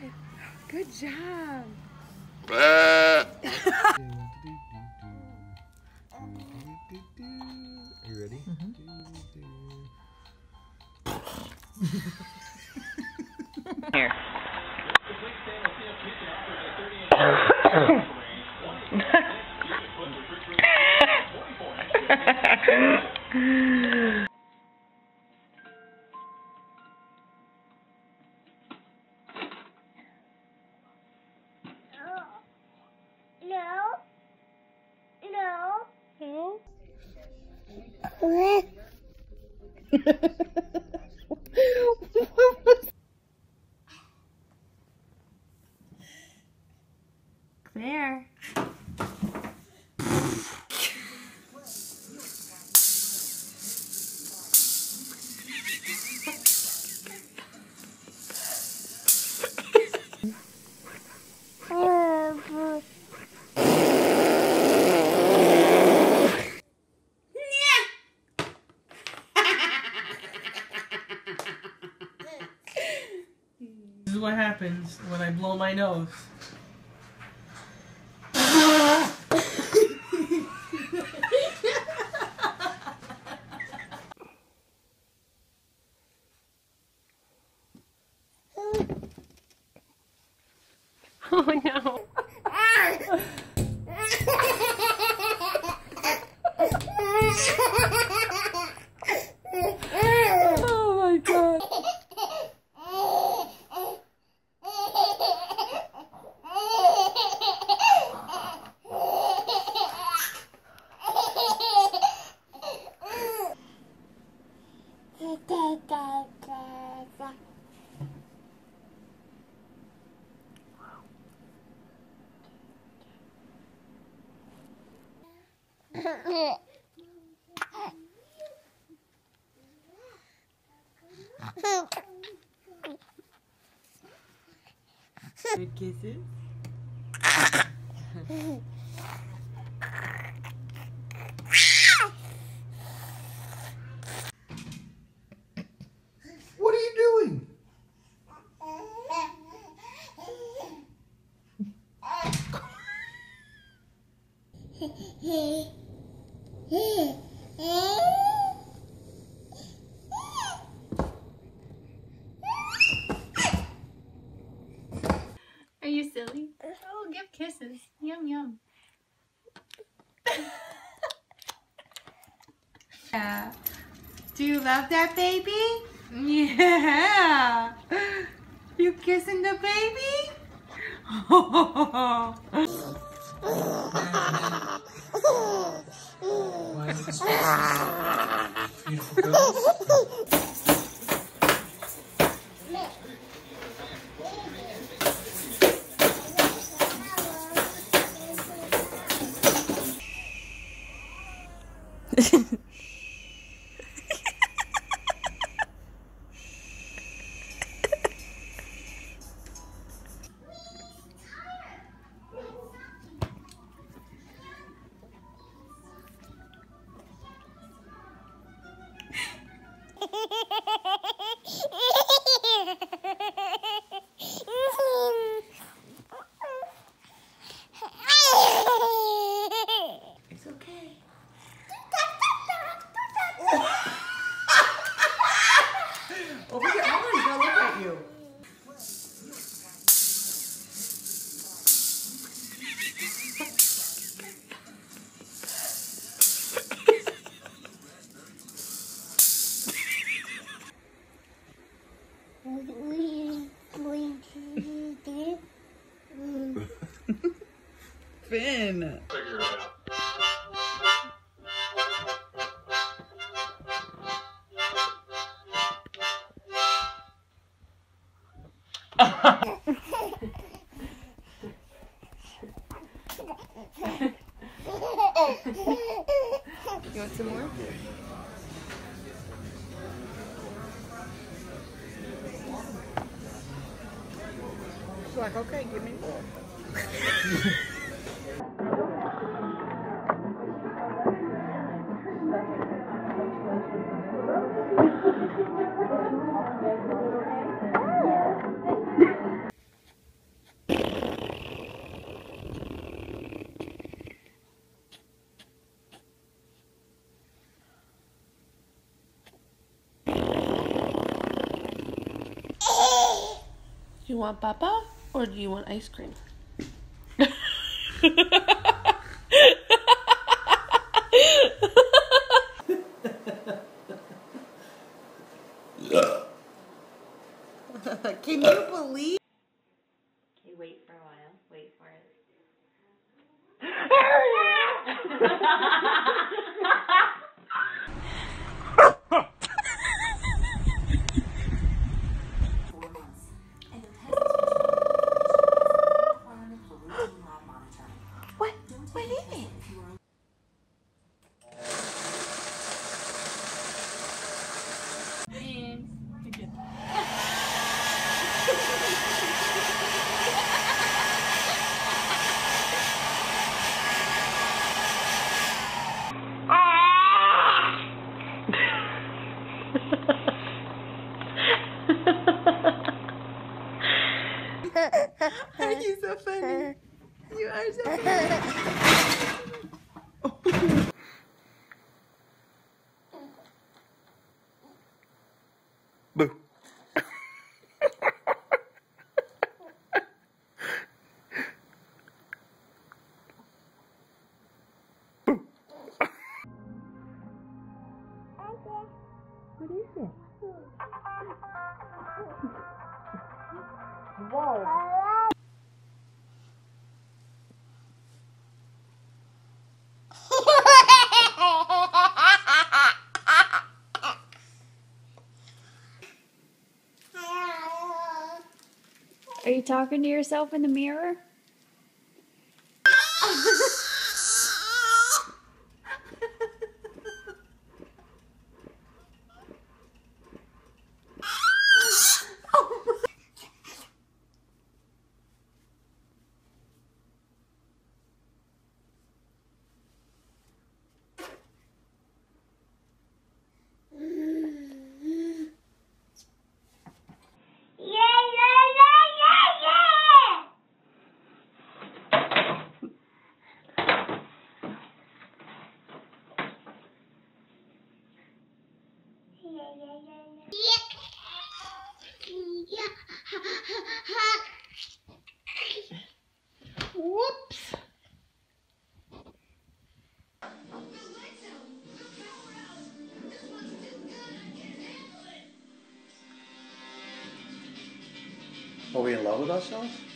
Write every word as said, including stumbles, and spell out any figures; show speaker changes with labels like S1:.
S1: Good job.
S2: Are you ready?
S1: Mm-hmm. Here.
S3: No. No.
S1: No. Claire.
S4: This is what happens when I blow my nose.
S1: Oh no. Oh my god.
S4: Good kisses.
S2: What are you doing?
S1: Are you silly? Oh, give kisses. Yum yum. Yeah. Do you love that baby? Yeah. You kissing the baby?
S4: Why is it spicy? Beautiful girls.
S1: It's okay.
S4: Open your eyes, now look at you.
S1: Finn.
S2: Figure it out.
S1: You want some more?
S4: She's like, okay, give me more.
S5: you want Papa or do you want ice cream?
S6: Can you believe?
S7: Okay, wait for a while. Wait for it.
S6: What? What is it? You're so funny. You are so funny.
S2: Boo.
S6: What is it?
S8: Are you talking to yourself in the mirror?
S6: Whoops.
S2: Are we in love with ourselves?